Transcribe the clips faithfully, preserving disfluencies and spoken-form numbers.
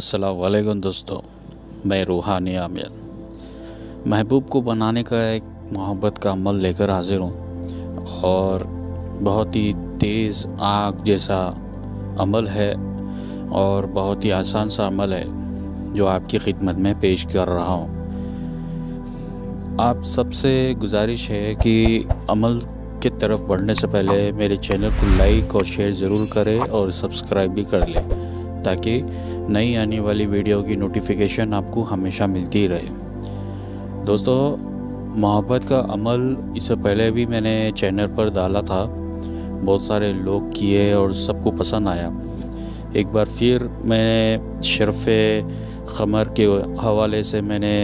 अस्सलाम वालेकुम दोस्तों, मैं रूहानी आमिर महबूब को बनाने का एक मोहब्बत का अमल लेकर हाजिर हूँ और बहुत ही तेज़ आग जैसा अमल है और बहुत ही आसान सा अमल है जो आपकी खिदमत में पेश कर रहा हूँ। आप सबसे गुजारिश है कि अमल की तरफ बढ़ने से पहले मेरे चैनल को लाइक और शेयर ज़रूर करें और सब्सक्राइब भी कर लें ताकि नई आने वाली वीडियो की नोटिफिकेशन आपको हमेशा मिलती रहे। दोस्तों, मोहब्बत का अमल इससे पहले भी मैंने चैनल पर डाला था, बहुत सारे लोग किए और सबको पसंद आया। एक बार फिर मैंने शर्फ़ क़मर के हवाले से मैंने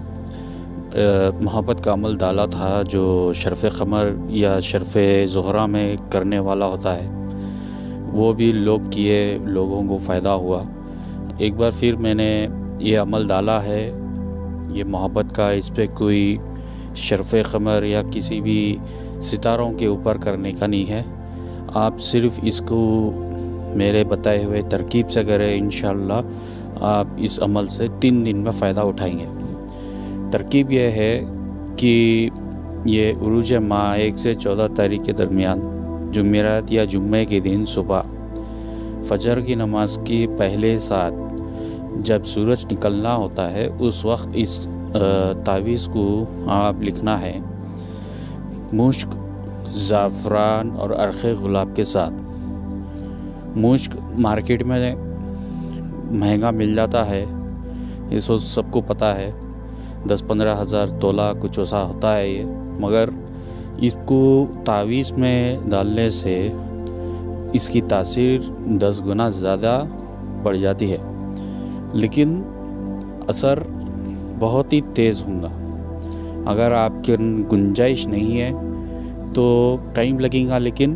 मोहब्बत का अमल डाला था जो शर्फ़ क़मर या शर्फ़ ज़ुहरा में करने वाला होता है। वो भी लोग किए, लोगों को फ़ायदा हुआ। एक बार फिर मैंने ये अमल डाला है, ये मोहब्बत का। इस पर कोई शर्फ़ क़मर या किसी भी सितारों के ऊपर करने का नहीं है। आप सिर्फ़ इसको मेरे बताए हुए तरकीब से करें, इंशाअल्लाह आप इस अमल से तीन दिन में फ़ायदा उठाएंगे। तरकीब यह है कि ये उरूज माह एक से चौदह तारीख के दरमियान जुमेरात या जुम्मे के दिन सुबह फजर की नमाज की पहले साथ जब सूरज निकलना होता है उस वक्त इस तावीज़ को आप लिखना है मुश्क, ज़ाफ़रान और अर्क़े गुलाब के साथ। मुश्क मार्केट में महंगा मिल जाता है, इसको सबको पता है, दस पंद्रह हज़ार तोला कुछ ऐसा होता है ये, मगर इसको तावीज़ में डालने से इसकी तासीर दस गुना ज़्यादा बढ़ जाती है, लेकिन असर बहुत ही तेज़ होगा। अगर आपके गुंजाइश नहीं है तो टाइम लगेगा, लेकिन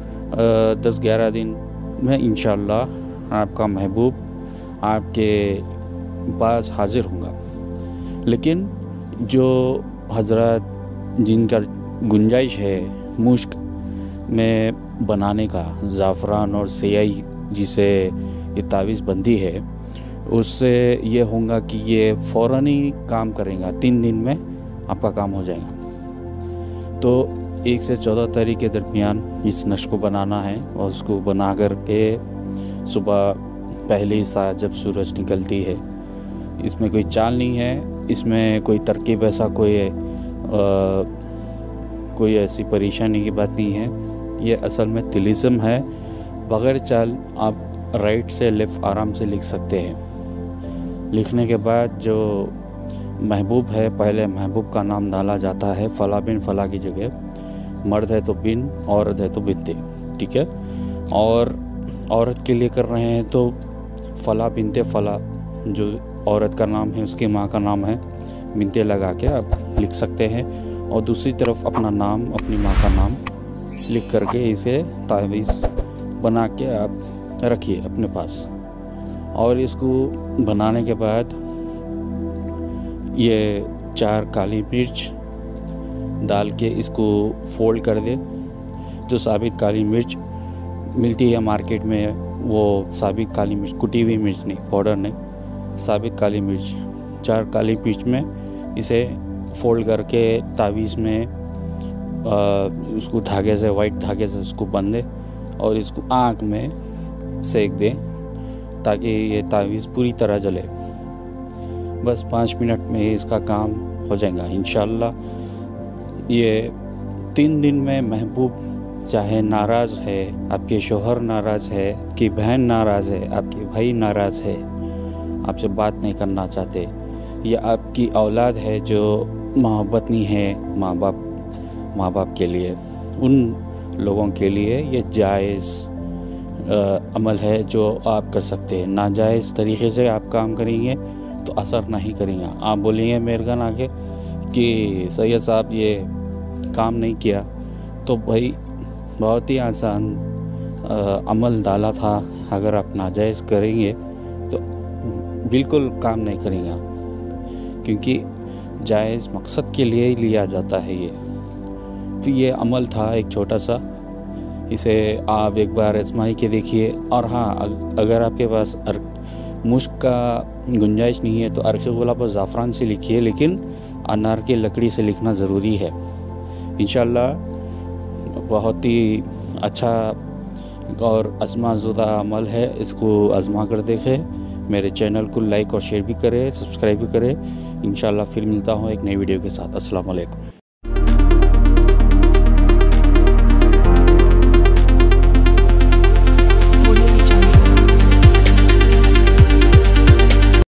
दस ग्यारह दिन में इंशाअल्लाह आपका महबूब आपके पास हाजिर होगा। लेकिन जो हज़रत जिनका गुंजाइश है मुश्क में बनाने का, ज़ाफ़रान और सियाही जिसे ये तावीज़ बनती है, उससे ये होगा कि ये फ़ौरन ही काम करेगा, तीन दिन में आपका काम हो जाएगा। तो एक से चौदह तारीख के दरमियान इस नश्क को बनाना है और उसको बना कर के सुबह पहली साथ जब सूरज निकलती है, इसमें कोई चाल नहीं है, इसमें कोई तरकीब ऐसा कोई आ, कोई ऐसी परेशानी की बात नहीं है। ये असल में तिलिस्म है, बग़ैर चाल आप राइट से लेफ़्ट आराम से लिख सकते हैं। लिखने के बाद जो महबूब है, पहले महबूब का नाम डाला जाता है फ़ला बिन फ़ला की जगह। मर्द है तो बिन, औरत है तो बिनते, ठीक है। और औरत के लिए कर रहे हैं तो फ़ला बिनते फ़ला, जो औरत का नाम है उसकी माँ का नाम है, बिनते लगा के आप लिख सकते हैं। और दूसरी तरफ अपना नाम, अपनी माँ का नाम लिख करके इसे तावीज़ बना के आप रखिए अपने पास। और इसको बनाने के बाद ये चार काली मिर्च डाल के इसको फोल्ड कर दे। जो साबित काली मिर्च मिलती है मार्केट में, वो साबित काली मिर्च, कुटी हुई मिर्च नहीं, पाउडर नहीं, साबित काली मिर्च, चार काली मिर्च में इसे फोल्ड करके तावीज़ में आ, उसको धागे से, वाइट धागे से उसको बंधे और इसको आँख में सेक दें ताकि ये तावीज़ पूरी तरह जले। बस पाँच मिनट में ही इसका काम हो जाएगा इंशाअल्लाह। ये तीन दिन में महबूब चाहे नाराज़ है, आपके शोहर नाराज़ है, आपकी बहन नाराज़ है, आपके भाई नाराज़ है, आपसे बात नहीं करना चाहते, या आपकी औलाद है जो मोहब्बत नहीं है माँ बाप माँ बाप के लिए, उन लोगों के लिए ये जायज़ अमल है जो आप कर सकते हैं। नाजायज़ तरीक़े से आप काम करेंगे तो असर नहीं करेगा। आप बोलेंगे मेरे गन आके कि सैयद साहब ये काम नहीं किया, तो भाई बहुत ही आसान आ, अमल डाला था, अगर आप नाजायज़ करेंगे तो बिल्कुल काम नहीं करेगा, क्योंकि जायज़ मकसद के लिए ही लिया जाता है ये। तो ये अमल था एक छोटा सा, इसे आप एक बार आजमाई के देखिए। और हाँ, अगर आपके पास मुश्क का गुंजाइश नहीं है तो अरखे गुलाब और ज़ाफ़रान से लिखिए, लेकिन अनार की लकड़ी से लिखना ज़रूरी है। इंशाअल्लाह बहुत ही अच्छा और आज़माज़ुदा अमल है, इसको आज़मा कर देखें। मेरे चैनल को लाइक और शेयर भी करें, सब्सक्राइब भी करें। इंशाअल्लाह फिर मिलता हूँ एक नई वीडियो के साथ। अस्सलाम वालेकुम।